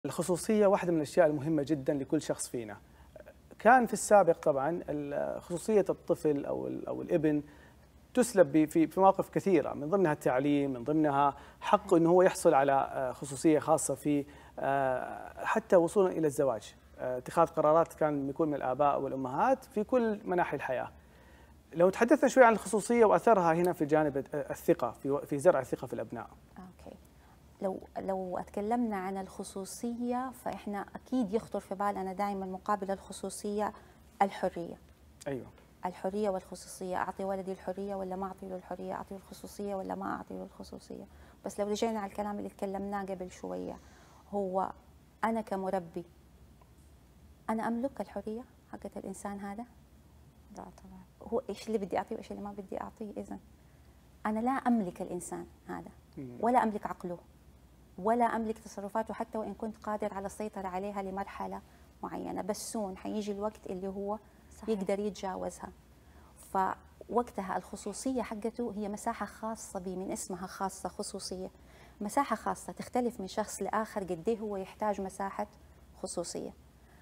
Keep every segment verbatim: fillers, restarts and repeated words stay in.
الخصوصية واحدة من الأشياء المهمة جدا لكل شخص فينا. كان في السابق طبعا خصوصية الطفل أو أو الابن تسلب في في مواقف كثيرة، من ضمنها التعليم، من ضمنها حقه أنه هو يحصل على خصوصية خاصة في حتى وصولا إلى الزواج، اتخاذ قرارات كان يكون من الآباء والأمهات في كل مناحي الحياة. لو تحدثنا شوي عن الخصوصية وأثرها هنا في جانب الثقة، في في زرع الثقة في الأبناء. اوكي. لو لو اتكلمنا عن الخصوصيه فاحنا اكيد يخطر في بالنا دائما مقابل الخصوصيه الحريه. ايوه. الحريه والخصوصيه، اعطي ولدي الحريه ولا ما اعطي له الحريه، اعطي له الخصوصيه ولا ما اعطي له الخصوصيه. بس لو رجعنا على الكلام اللي تكلمناه قبل شويه، هو انا كمربي انا املك الحريه حقت الانسان هذا؟ لا طبعا. هو ايش اللي بدي اعطيه وايش اللي ما بدي اعطيه؟ اذا انا لا املك الانسان هذا ولا املك عقله ولا املك تصرفاته، حتى وان كنت قادر على السيطره عليها لمرحله معينه، بس سون حيجي الوقت اللي هو صحيح. يقدر يتجاوزها. فوقتها الخصوصيه حقته هي مساحه خاصه بي، من اسمها خاصه، خصوصيه، مساحه خاصه تختلف من شخص لاخر قد ايه هو يحتاج مساحه خصوصيه.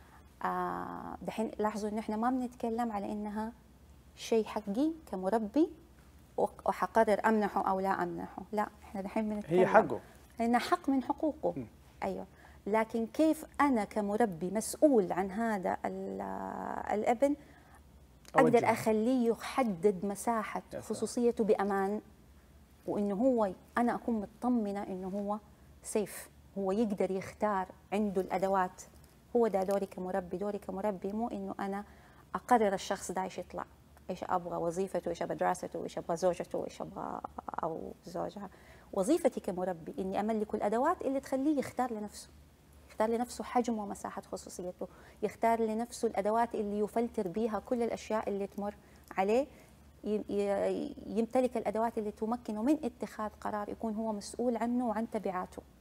آه دحين لاحظوا انه احنا ما بنتكلم على انها شيء حقي كمربي وحقرر امنحه او لا امنحه، لا، احنا دحين بنتكلم هي حقه، لأنها حق من حقوقه. م. أيوه، لكن كيف أنا كمربي مسؤول عن هذا الابن أقدر أوجه. أخليه يحدد مساحة خصوصيته بأمان، وإنه هو أنا أكون مطمنة إنه هو سيف، هو يقدر يختار، عنده الأدوات. هو ده دوري كمربي، دوري كمربي مو إنه أنا أقرر الشخص ده إيش يطلع، إيش أبغى وظيفته، إيش أبغى دراسته، إيش أبغى زوجته، إيش أبغى أو زوجها. وظيفتي كمربي إني أملك الأدوات اللي تخليه يختار لنفسه، يختار لنفسه حجم ومساحة خصوصيته، يختار لنفسه الأدوات اللي يفلتر بيها كل الأشياء اللي تمر عليه، يمتلك الأدوات اللي تمكنه من اتخاذ قرار يكون هو مسؤول عنه وعن تبعاته.